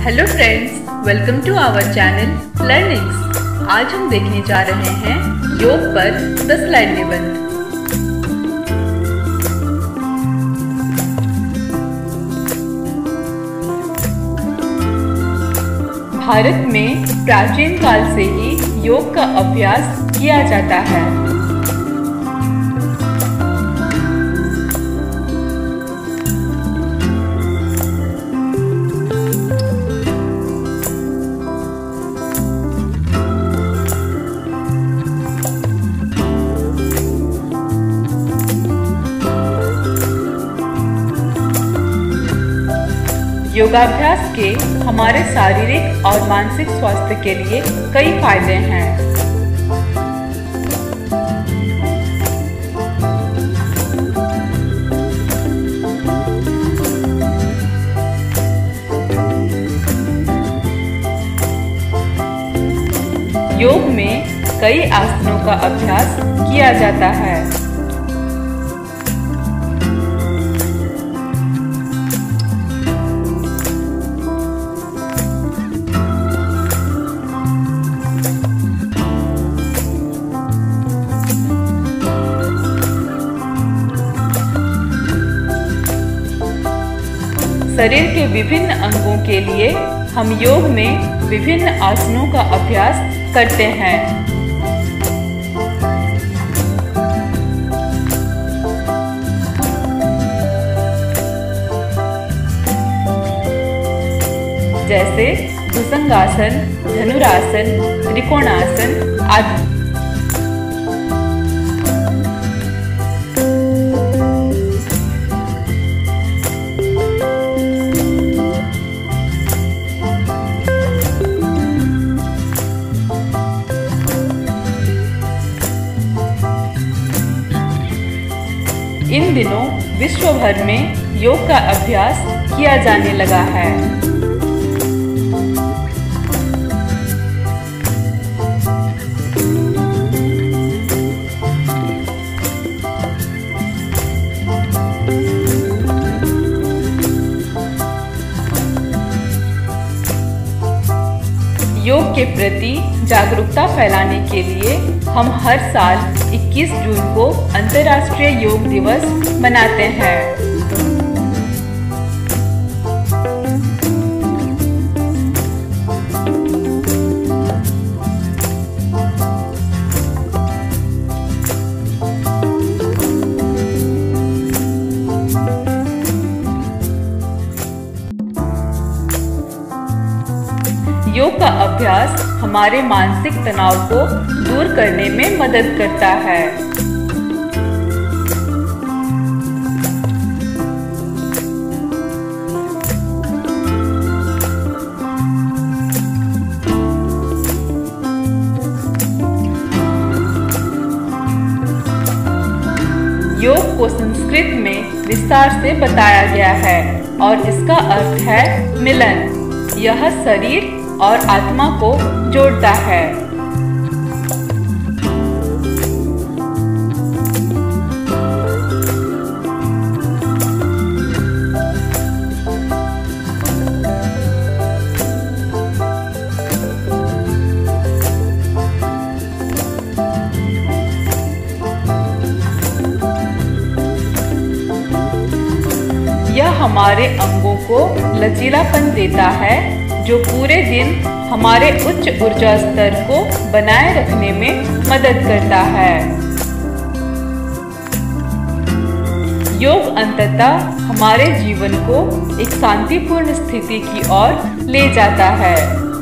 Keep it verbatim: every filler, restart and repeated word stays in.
Hello friends, welcome to our channel learnings. आज हम देखने जा रहे हैं योग पर दस लाइन निबंध। भारत में प्राचीन काल से ही योग का अभ्यास किया जाता है। योगाभ्यास के हमारे शारीरिक और मानसिक स्वास्थ्य के लिए कई फायदे हैं। योग में कई आसनों का अभ्यास किया जाता है। शरीर के विभिन्न अंगों के लिए हम योग में विभिन्न आसनों का अभ्यास करते हैं। जैसे भुजंगासन, धनुरासन, त्रिकोणासन आदि। इन दिनों विश्व भर में योग का अभ्यास किया जाने लगा है। योग के प्रति जागरूकता फैलाने के लिए हम हर साल इक्कीस जून को अंतर्राष्ट्रीय योग दिवस मनाते हैं। योग का अभ्यास हमारे मानसिक तनाव को दूर करने में मदद करता है। योग को संस्कृत में विस्तार से बताया गया है और इसका अर्थ है मिलन। यह शरीर और आत्मा को जोड़ता है। यह हमारे अंगों को लचीलापन देता है, जो पूरे दिन हमारे उच्च ऊर्जा स्तर को बनाए रखने में मदद करता है। योग अंततः हमारे जीवन को एक शांतिपूर्ण स्थिति की ओर ले जाता है।